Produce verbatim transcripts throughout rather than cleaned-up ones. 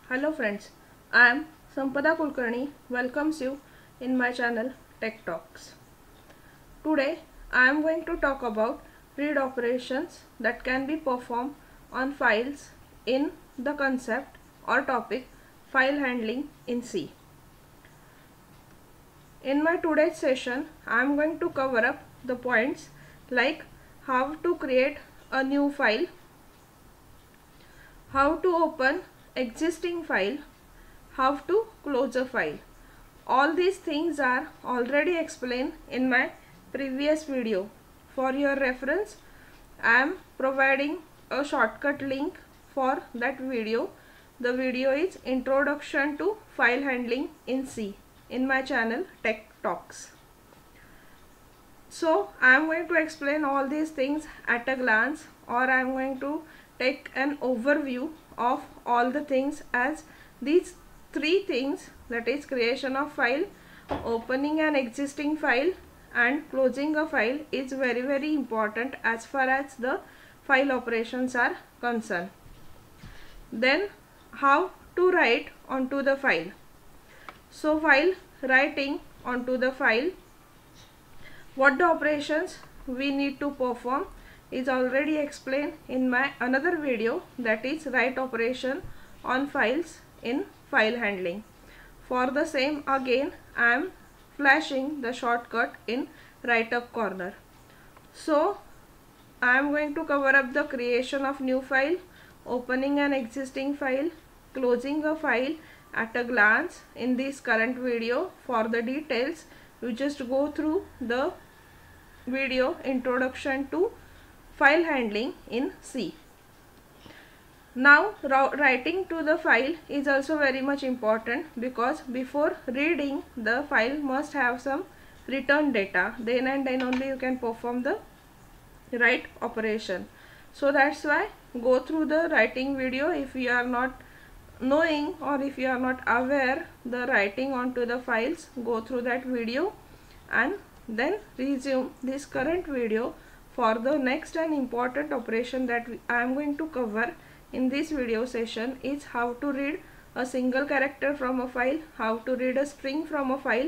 Hello friends, I am Sampada Kulkarni welcomes you in my channel Tech Talks. Today I am going to talk about read operations that can be performed on files in the concept or topic file handling in C. In my today's session I am going to cover up the points like how to create a new file, how to open existing file, how to close a file. All these things are already explained in my previous video. For your reference, I am providing a shortcut link for that video. The video is Introduction to File Handling in C in my channel Tech Talks. So I am going to explain all these things at a glance, or I am going to take an overview of all the things, as these three things, that is creation of file, opening an existing file and closing a file, is very very important as far as the file operations are concerned. Then how to write onto the file. So while writing onto the file, what the operations we need to perform is already explained in my another video, that is write operation on files in file handling. For the same, again I am flashing the shortcut in right up corner. So I am going to cover up the creation of new file, opening an existing file, closing a file at a glance in this current video. For the details, you just go through the video Introduction to File Handling in C. Now writing to the file is also very much important, because before reading the file must have some return data, then and then only you can perform the write operation. So that's why go through the writing video. If you are not knowing or if you are not aware the writing onto the files, go through that video and then resume this current video for the next and important operation that I am going to cover in this video session, is how to read a single character from a file, how to read a string from a file,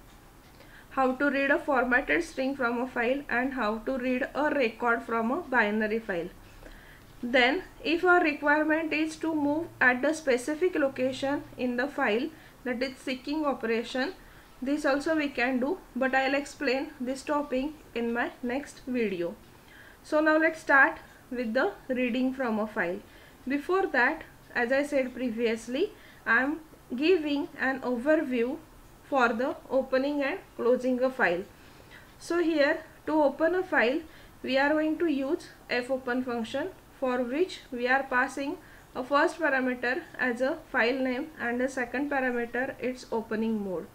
how to read a formatted string from a file, and how to read a record from a binary file. Then if our requirement is to move at the specific location in the file, that is seeking operation, this also we can do, but I will explain this topic in my next video. So now let's start with the reading from a file. Before that, as I said previously, I am giving an overview for the opening and closing a file. So here, to open a file, we are going to use fopen function, for which we are passing a first parameter as a file name and a second parameter its opening mode.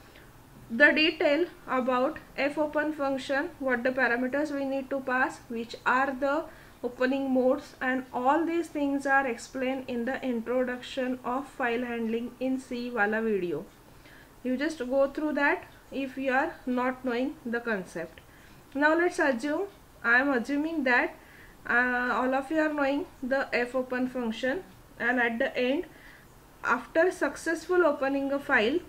The detail about fopen function, what the parameters we need to pass, which are the opening modes, and all these things are explained in the Introduction of File Handling in C wala video. You just go through that if you are not knowing the concept. Now let's assume, I am assuming that uh, all of you are knowing the fopen function, and at the end, after successful opening a file,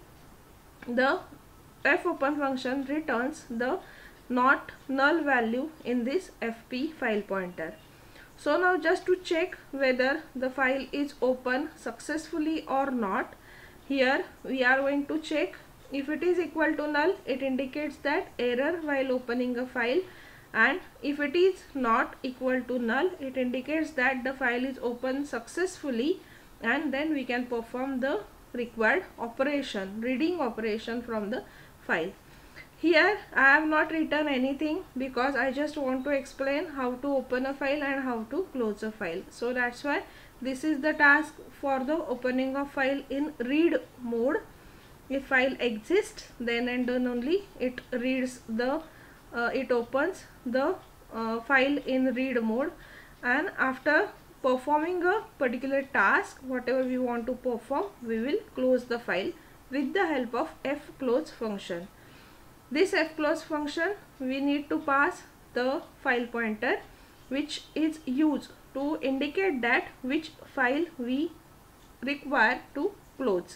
the fopen function returns the not null value in this fp file pointer. So now just to check whether the file is open successfully or not, here we are going to check. If it is equal to null, it indicates that error while opening a file, and if it is not equal to null, it indicates that the file is open successfully, and then we can perform the required operation, reading operation from the file. Here I have not written anything, because I just want to explain how to open a file and how to close a file. So that's why this is the task for the opening of file in read mode. If file exists, then and then only it reads the uh, it opens the uh, file in read mode, and after performing a particular task, whatever we want to perform, we will close the file with the help of fclose function. This fclose function, we need to pass the file pointer, which is used to indicate that which file we required to close.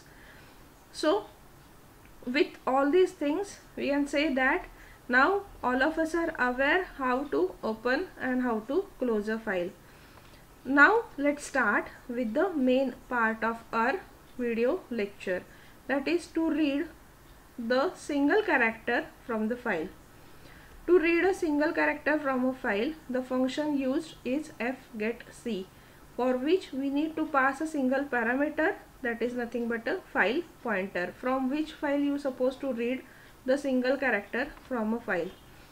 So with all these things we can say that now all of us are aware how to open and how to close a file. Now let's start with the main part of our video lecture, that is to read the single character from the file. To read a single character from a file, the function used is fgetC, for which we need to pass a single parameter, that is nothing but a file pointer, from which file you are supposed to read the single character from a file.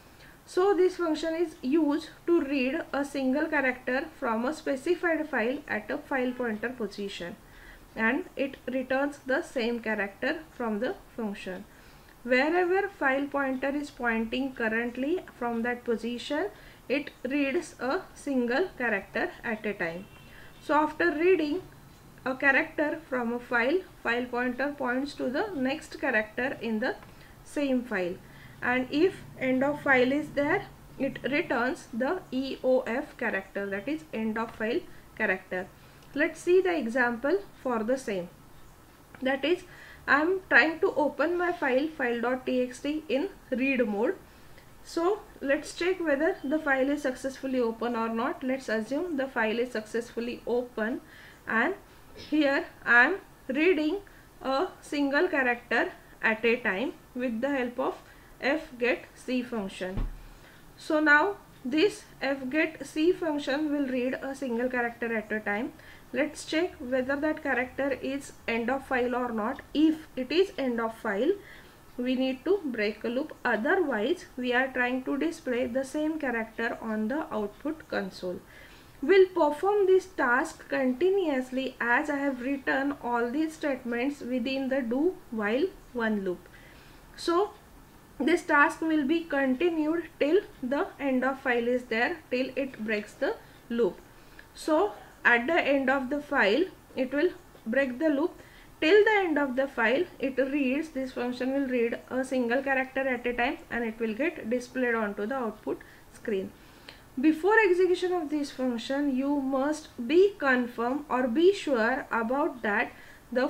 So this function is used to read a single character from a specified file at a file pointer position, and it returns the same character from the function. Wherever file pointer is pointing currently from that position, it reads a single character at a time. So after reading a character from a file, file pointer points to the next character in the same file, and if end of file is there, it returns the E O F character, that is end of file character. Let's see the example for the same. That is, I am trying to open my file file.txt in read mode. So let's check whether the file is successfully open or not. Let's assume the file is successfully open, and here I am reading a single character at a time with the help of fgetC function. So now this fgetC function will read a single character at a time. Let's check whether that character is end of file or not. If it is end of file, we need to break a loop, otherwise we are trying to display the same character on the output console. We'll perform this task continuously as I have written all these statements within the do while one loop. So this task will be continued till the end of file is there, till it breaks the loop. So at the end of the file, it will break the loop. Till the end of the file, it reads, this function will read a single character at a time, and it will get displayed onto the output screen. Before execution of this function, you must be confirm or be sure about that the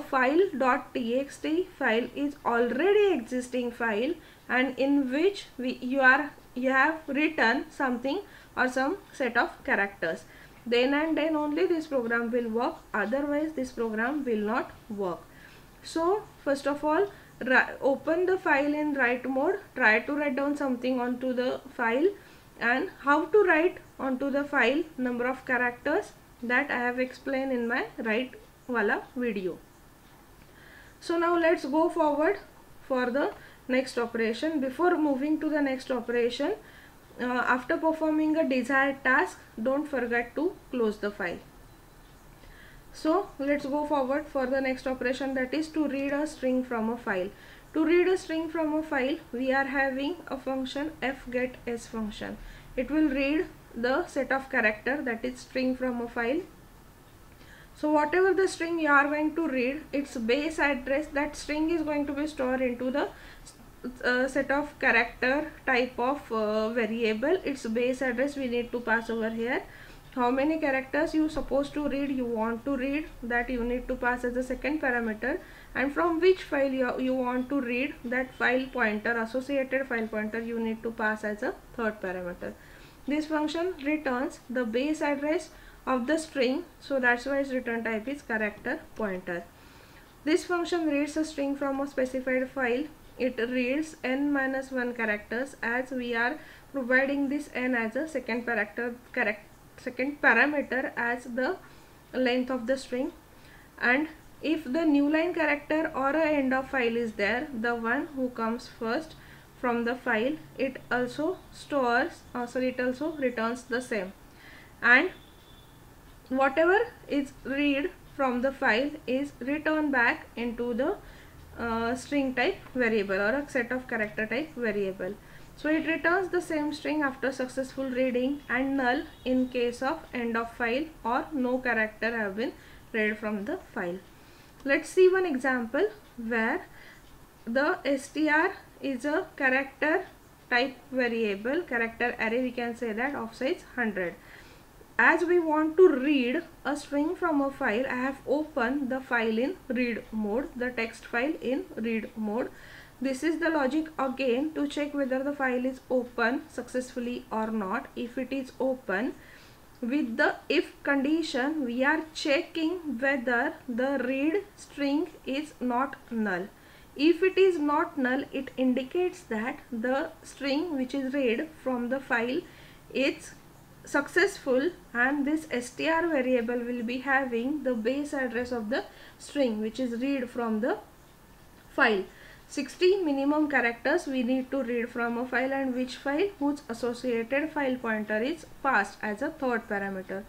file.txt file is already existing file, and in which we you are you have written something or some set of characters. Then and then only this program will work, otherwise this program will not work. So first of all, open the file in write mode, try to write down something onto the file, and how to write onto the file number of characters, that I have explained in my write wala video. So now let's go forward for the next operation. Before moving to the next operation, Uh, after performing a desired task, don't forget to close the file. So let's go forward for the next operation, that is to read a string from a file. To read a string from a file, we are having a function fgetS function. It will read the set of character, that is string from a file. So whatever the string you are going to read, its base address, that string is going to be stored into the Uh, set of character type of uh, variable. Its base address we need to pass over here. How many characters you supposed to read, you want to read, that you need to pass as a second parameter, and from which file you, you want to read, that file pointer, associated file pointer, you need to pass as a third parameter. This function returns the base address of the string, so that's why its return type is character pointer. This function reads a string from a specified file. It reads n minus one characters, as we are providing this n as a second character, correct second parameter as the length of the string. And if the new line character or a end of file is there, the one who comes first from the file, it also stores, uh, sorry, it also returns the same. And whatever is read from the file is returned back into the Uh, string type variable or a set of character type variable. So it returns the same string after successful reading, and null in case of end of file or no character have been read from the file. Let's see one example where the str is a character type variable, character array, we can say that, of size one hundred. as we want to read a string from a file, I have opened the file in read mode, the text file in read mode. This is the logic again to check whether the file is open successfully or not. If it is open, with the if condition, we are checking whether the read string is not null. If it is not null, it indicates that the string which is read from the file is successful, and this str variable will be having the base address of the string which is read from the file. sixty minimum characters we need to read from a file, and which file, whose associated file pointer is passed as a third parameter.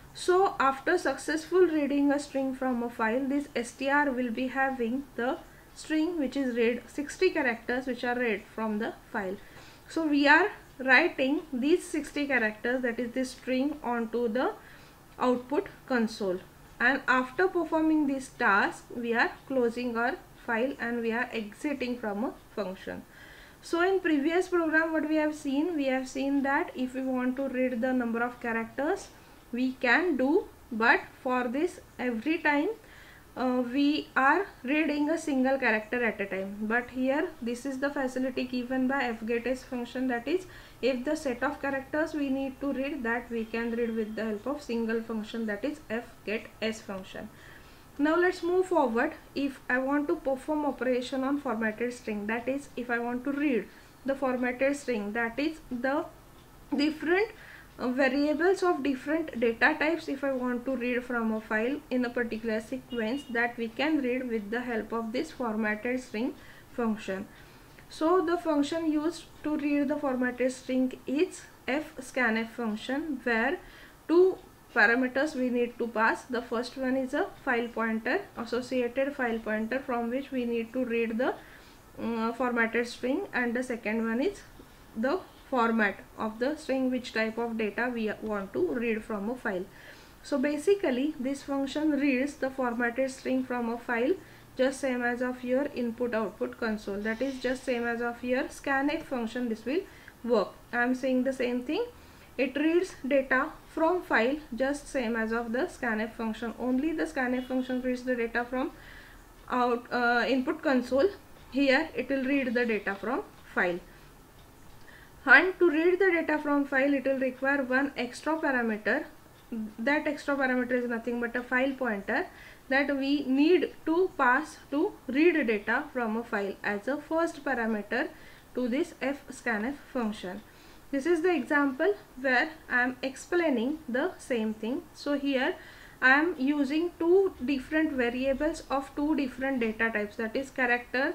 So after successful reading a string from a file, this str will be having the string which is read, sixty characters which are read from the file. So we are writing these sixty characters, that is this string, onto the output console, and after performing this task we are closing our file and we are exiting from a function. So in previous program what we have seen, we have seen that if we want to read the number of characters we can do, but for this every time Uh, we are reading a single character at a time. But here this is the facility given by fgetS function, that is if the set of characters we need to read, that we can read with the help of single function, that is fgetS function. Now let's move forward. If I want to perform operation on formatted string, that is if I want to read the formatted string, that is the different Uh, variables of different data types, if I want to read from a file in a particular sequence, that we can read with the help of this formatted string function. So the function used to read the formatted string is fscanf function, where two parameters we need to pass. The first one is a file pointer, associated file pointer, from which we need to read the uh, formatted string, and the second one is the format of the string, which type of data we want to read from a file. So basically this function reads the formatted string from a file, just same as of your input output console, that is just same as of your scanf function. This will work. I am saying the same thing. It reads data from file just same as of the scanf function. Only the scanf function reads the data from out uh, input console. Here it will read the data from file. And to read the data from file, it will require one extra parameter. That extra parameter is nothing but a file pointer that we need to pass to read data from a file as a first parameter to this fscanf function. This is the example where I am explaining the same thing. So here I am using two different variables of two different data types, that is character,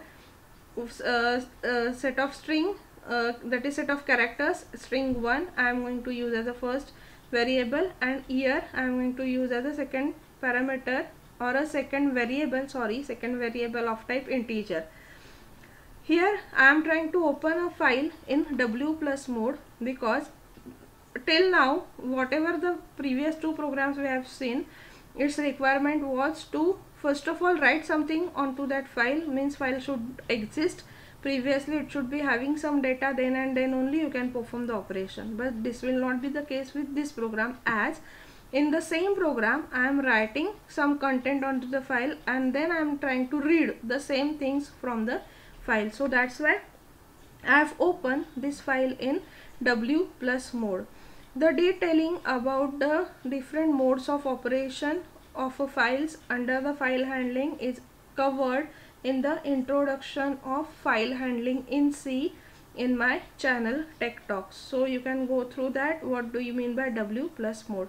uh, uh, set of string, Uh, that is set of characters, string one I am going to use as a first variable, and here I am going to use as a second parameter or a second variable, sorry second variable of type integer. Here I am trying to open a file in W plus mode, because till now whatever the previous two programs we have seen, its requirement was to first of all write something onto that file, means file should exist. Previously it should be having some data, then and then only you can perform the operation. But this will not be the case with this program, as in the same program I am writing some content onto the file and then I am trying to read the same things from the file. So that's why I have opened this file in W plus mode. The detailing about the different modes of operation of a files under the file handling is covered in the introduction of file handling in C in my channel Tech Talks. So you can go through that. What do you mean by W plus mode?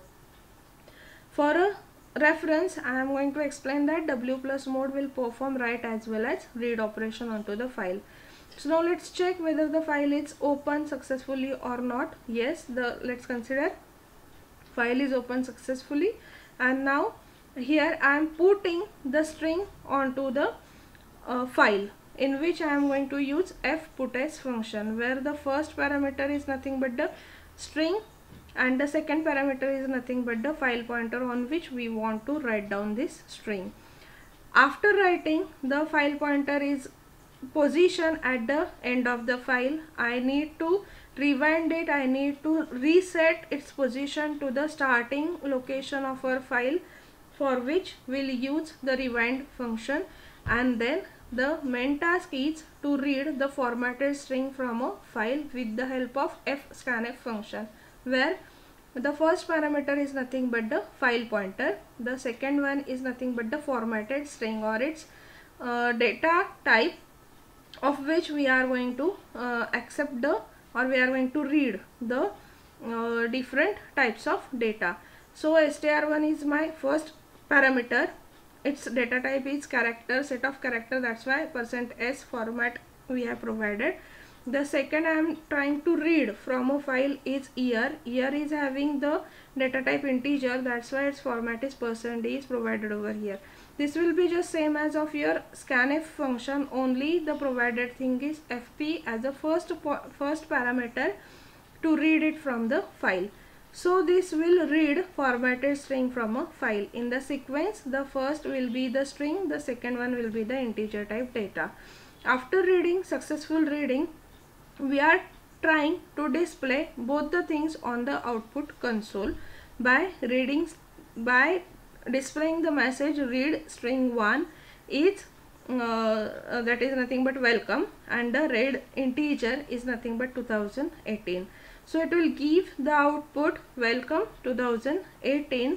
For a reference, I am going to explain that W plus mode will perform write as well as read operation onto the file. So now let's check whether the file is open successfully or not. Yes, the let's consider file is open successfully, and now here I am putting the string onto the Uh, file, in which I am going to use fputS function, where the first parameter is nothing but the string and the second parameter is nothing but the file pointer on which we want to write down this string. After writing, the file pointer is position at the end of the file. I need to rewind it, I need to reset its position to the starting location of our file, for which we'll use the rewind function. And then the main task is to read the formatted string from a file with the help of fscanf function, where the first parameter is nothing but the file pointer, the second one is nothing but the formatted string or its uh, data type, of which we are going to uh, accept the or we are going to read the uh, different types of data. So str one is my first parameter, its data type is character, set of character, that's why percent s format we have provided. The second I am trying to read from a file is year. Year is having the data type integer, that's why its format is percent d is provided over here. This will be just same as of your scanf function, only the provided thing is fp as a first first parameter to read it from the file. So this will read formatted string from a file. In the sequence, the first will be the string, the second one will be the integer type data. After reading, successful reading, we are trying to display both the things on the output console by reading by displaying the message read string one is uh, uh, that is nothing but welcome, and the read integer is nothing but two thousand eighteen. So it will give the output welcome two thousand eighteen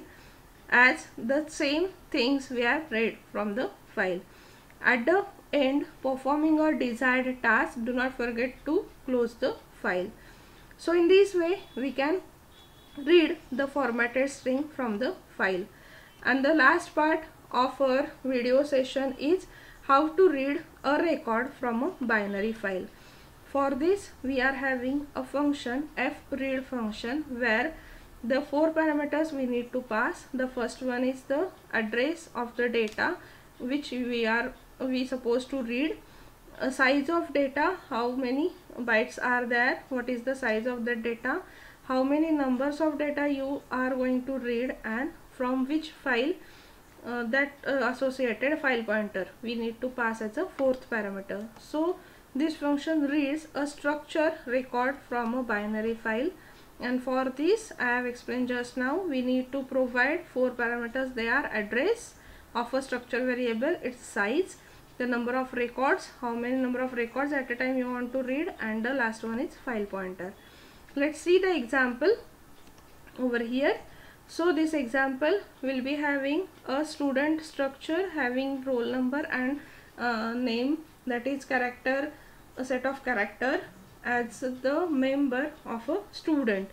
as the same things we have read from the file. At the end, performing our desired task, do not forget to close the file. So in this way we can read the formatted string from the file. And the last part of our video session is how to read a record from a binary file. For this we are having a function fread function, where the four parameters we need to pass. The first one is the address of the data which we are we supposed to read, a size of data, how many bytes are there, what is the size of the data, how many numbers of data you are going to read, and from which file, uh, that uh, associated file pointer we need to pass as a fourth parameter. So this function reads a structure record from a binary file, and for this I have explained just now, we need to provide four parameters. They are address of a structure variable, its size, the number of records, how many number of records at a time you want to read, and the last one is file pointer. Let's see the example over here. So this example will be having a student structure having roll number and uh, name, that is character, a set of character as the member of a student.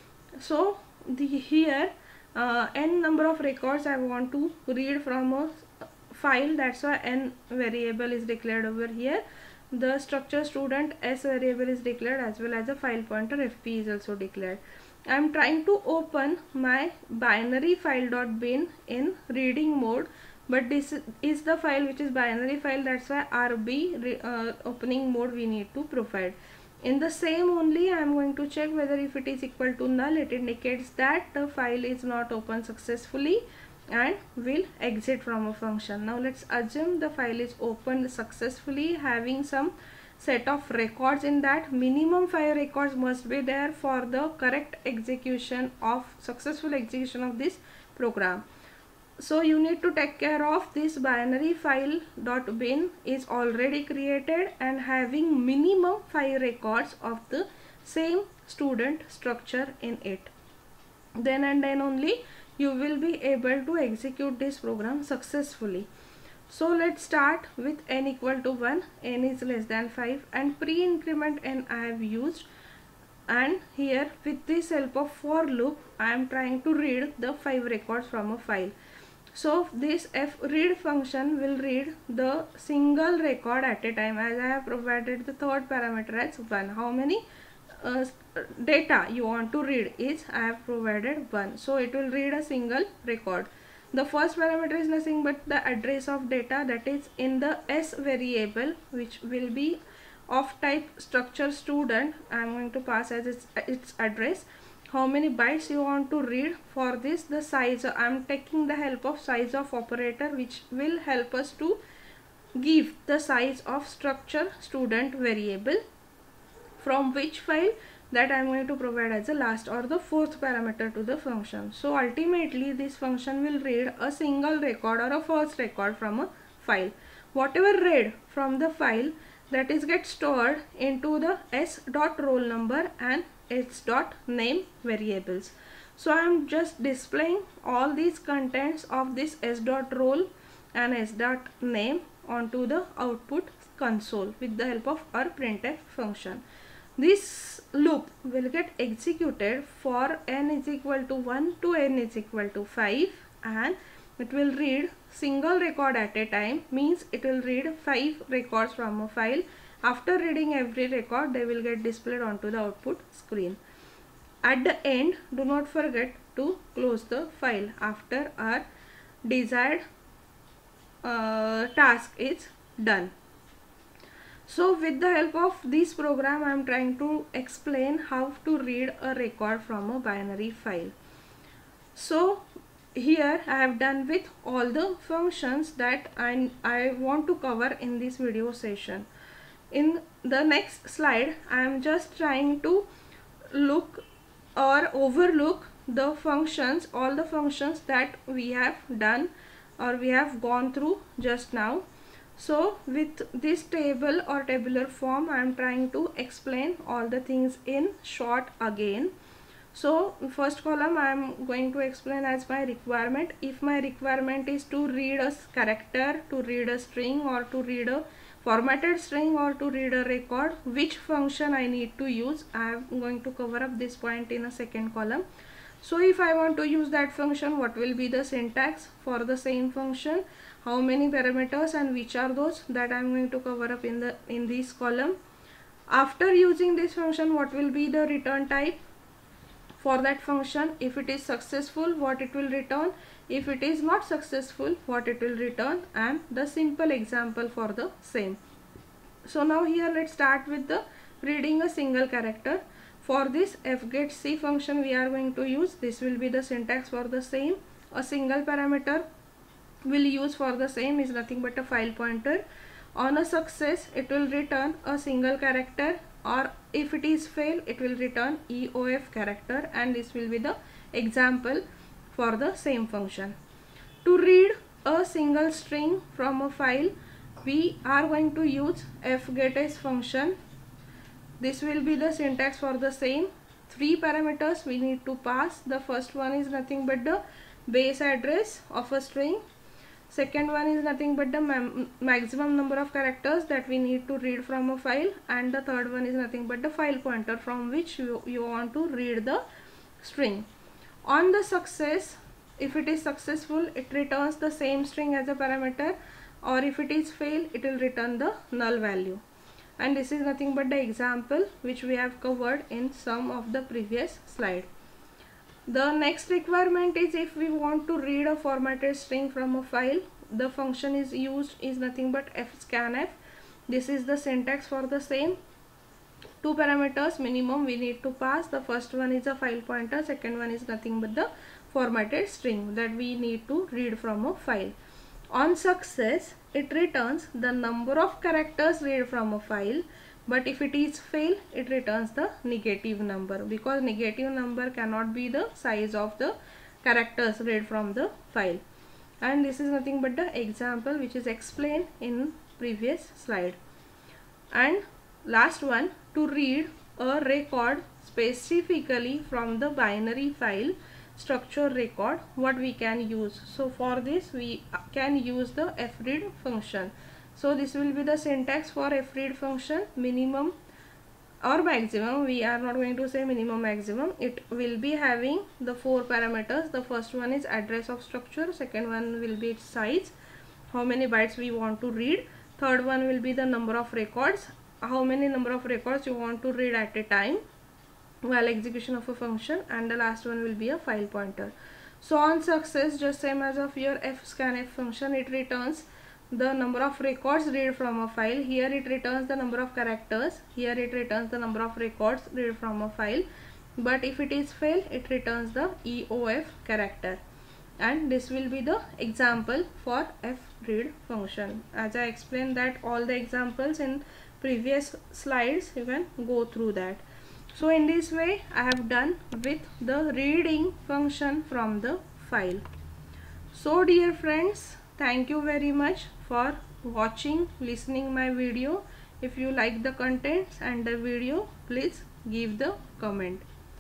So the here uh, n number of records I want to read from a file, that's why n variable is declared over here. The structure student s variable is declared, as well as the file pointer fp is also declared. I am trying to open my binary file.bin in reading mode, but this is the file which is binary file, that's why rb uh, opening mode we need to provide. In the same only I am going to check whether if it is equal to null, it indicates that the file is not opened successfully and will exit from a function. Now let's assume the file is opened successfully, having some set of records in that. Minimum five records must be there for the correct execution of successful execution of this program. So you need to take care of this binary file.bin is already created and having minimum five records of the same student structure in it. Then and then only you will be able to execute this program successfully. So let's start with n equal to one, n is less than five, and pre-increment n I have used, and here with this help of for loop I am trying to read the five records from a file. So this fread function will read the single record at a time, as I have provided the third parameter as one. How many uh, data you want to read is I have provided one, so it will read a single record. The first parameter is nothing but the address of data, that is in the s variable, which will be of type structure student. I am going to pass as its, its address. How many bytes you want to read, for this the size, I am taking the help of size of operator, which will help us to give the size of structure student variable, from which file that I am going to provide as the last or the fourth parameter to the function. So ultimately this function will read a single record or a first record from a file. Whatever read from the file, that is get stored into the s dot roll number and s dot name variables. So I am just displaying all these contents of this s dot roll and s dot name onto the output console with the help of our printf function. This loop will get executed for n is equal to one to n is equal to five, and it will read single record at a time, means it will read five records from a file. After reading every record, they will get displayed onto the output screen. At the end, do not forget to close the file after our desired uh, task is done. So with the help of this program, I am trying to explain how to read a record from a binary file. So here I have done with all the functions that I, I want to cover in this video session. In the next slide, I am just trying to look or overlook the functions, all the functions that we have done or we have gone through just now. So with this table or tabular form, I am trying to explain all the things in short again. So first column I am going to explain as my requirement. If my requirement is to read a character, to read a string, or to read a formatted string, or to read a record, which function I need to use, I am going to cover up this point in a second column. So if I want to use that function, what will be the syntax for the same function, how many parameters and which are those, that I am going to cover up in the in this column. After using this function, what will be the return type for that function? If it is successful, what it will return. If it is not successful, what it will return, and the simple example for the same. So now here let's start with the reading a single character. For this fgetC function we are going to use, this will be the syntax for the same. A single parameter will use for the same is nothing but a file pointer. On a success, it will return a single character, or if it is fail, it will return E O F character, and this will be the example for the same function. To read a single string from a file, we are going to use fgetS function. This will be the syntax for the same. Three parameters we need to pass. The first one is nothing but the base address of a string. Second one is nothing but the maximum number of characters that we need to read from a file, and the third one is nothing but the file pointer from which you, you want to read the string. On the success, if it is successful, it returns the same string as a parameter, or if it is fail, it will return the null value. And this is nothing but the example which we have covered in some of the previous slide. The next requirement is if we want to read a formatted string from a file, the function is used is nothing but fscanf. This is the syntax for the same. Two parameters minimum we need to pass. The first one is a file pointer, second one is nothing but the formatted string that we need to read from a file. On success, it returns the number of characters read from a file, but if it is fail, it returns the negative number, because negative number cannot be the size of the characters read from the file. And this is nothing but the example which is explained in previous slide. And last one, to read a record specifically from the binary file structure record, what we can use. So for this we can use the fread function. So this will be the syntax for fread function. Minimum or maximum, we are not going to say minimum maximum, it will be having the four parameters. The first one is address of structure, second one will be its size, how many bytes we want to read, third one will be the number of records, how many number of records you want to read at a time while execution of a function, and the last one will be a file pointer. So on success, just same as of your fscanf function, it returns the number of records read from a file. Here it returns the number of characters, here it returns the number of records read from a file, but if it is fail, it returns the E O F character. And this will be the example for fread function. As I explained that all the examples in previous slides, you can go through that. So in this way I have done with the reading function from the file. So dear friends, thank you very much for watching, listening my video. If you like the contents and the video, please give the comment.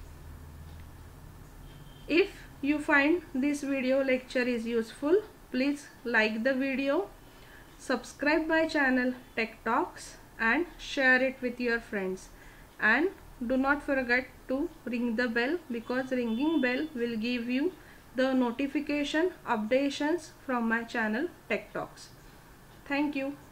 If you find this video lecture is useful, please like the video, subscribe my channel Tech Talks and share it with your friends, and do not forget to ring the bell, because ringing bell will give you the notification updations from my channel Tech Talks. Thank you.